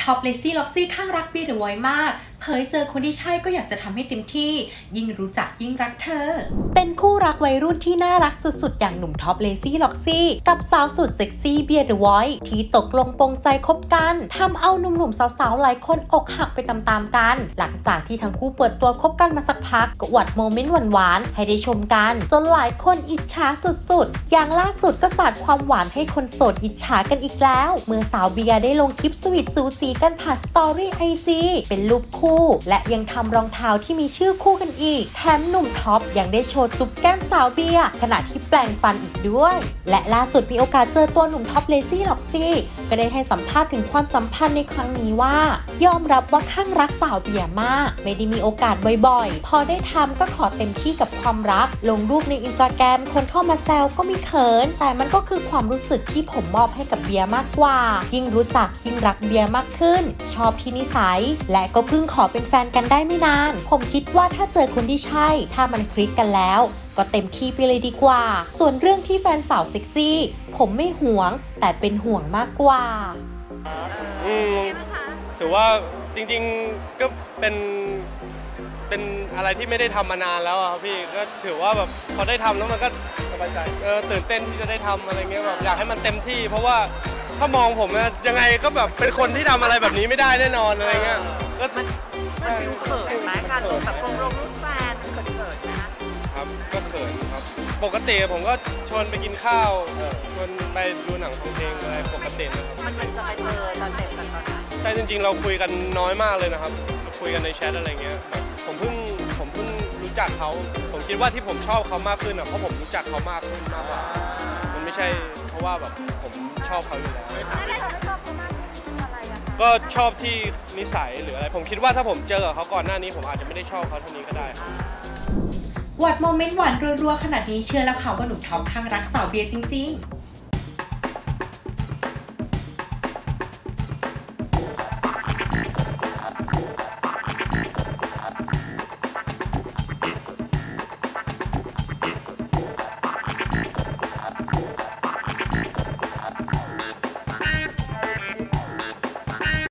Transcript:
ท็อปเลซี่ล็อกซี่ข้างรักเบียร์เดอะไวท์มากเผยเจอคนที่ใช่ก็อยากจะทำให้เต็มที่ยิ่งรู้จักยิ่งรักเธอเป็นคู่รักวัยรุ่นที่น่ารักสุดๆอย่างหนุ่มท็อปเลซี่ล็อกซี่กับสาวสุดเซ็กซี่เบียร์เดอะไวท์ที่ตกลงปลงใจคบกันทำเอาหนุ่มๆสาวๆหลายคนอกหักไปตามๆกันหลังจากที่ทั้งคู่เปิดตัวคบกันมาสักพักก็อวดโมเมนต์หวานๆให้ได้ชมกันจนหลายคนอิจฉาสุดๆอย่างล่าสุดก็สาดความหวานให้คนโสดอิจฉากันอีกแล้วเมื่อสาวเบียร์ได้ลงคลิปสวีทจูจีกันผ่านสตอรี่IGเป็นรูปคู่และยังทำรองเท้าที่มีชื่อคู่กันอีกแถมหนุ่มท็อปยังได้โชว์จุ๊บแก้มสาวเบียร์ขณะที่แปลงฟันอีกด้วยและล่าสุดมีโอกาสเจอตัวหนุ่มท็อปเลซี่ล็อกซี่ก็ได้ให้สัมภาษณ์ถึงความสัมพันธ์ในครั้งนี้ว่ายอมรับว่าข้างรักสาวเบียร์มากไม่ได้มีโอกาสบ่อยๆพอได้ทำก็ขอเต็มที่กับความรักลงรูปในInstagramคนเข้ามาแซวก็มีเขินแต่มันก็คือความรู้สึกที่ผมมอบให้กับเบียร์มากกว่ายิ่งรู้จักยิ่งรักเบียร์มากขึ้นชอบที่นิสัยและก็เพิ่งขอเป็นแฟนกันได้ไม่นานผมคิดว่าถ้าเจอคนที่ใช่ถ้ามันคลิกกันแล้วก็เต็มที่ไปเลยดีกว่าส่วนเรื่องที่แฟนสาวเซ็กซี่ผมไม่หวงแต่เป็นห่วงมากกว่าถือว่าจริงๆก็เป็นอะไรที่ไม่ได้ทำมานานแล้วครับพี่ก็ถือว่าแบบพอได้ทำแล้วมันก็สบายใจตื่นเต้นที่จะได้ทำอะไรเงี้ยแบบอยากให้มันเต็มที่เพราะว่าถ้ามองผมนะยังไงก็แบบเป็นคนที่ทำอะไรแบบนี้ไม่ได้แน่นอนอะไรเงี้ยก็มันดูเขินไหมการลงแบบลงรูปแฟนเขินนะครับก็เขินครับปกติผมก็ชวนไปกินข้าวชวนไปดูหนังฟังเพลงอะไรปกตินะครับมันจะไปเจอตอนเด็กกันตอนนั้นใช่จริงๆเราคุยกันน้อยมากเลยนะครับคุยกันในแชทอะไรเงี้ยผมเพิ่งรู้จักเขาผมคิดว่าที่ผมชอบเขามากขึ้นเพราะผมรู้จักเขามากขึ้นมากกว่ามันไม่ใช่เพราะว่าแบบผมชอบเขาอยู่แล้วก็ชอบที่นิสัยหรืออะไรผมคิดว่าถ้าผมเจอเขาก่อนหน้านี้ผมอาจจะไม่ได้ชอบเขาเท่านี้ก็ได้วดโมเมนต์หวานรัวๆขนาดนี้เชื่อแล้วค่ะว่าหนุ่มท็อปข้างรักสาวเบียร์จริงๆ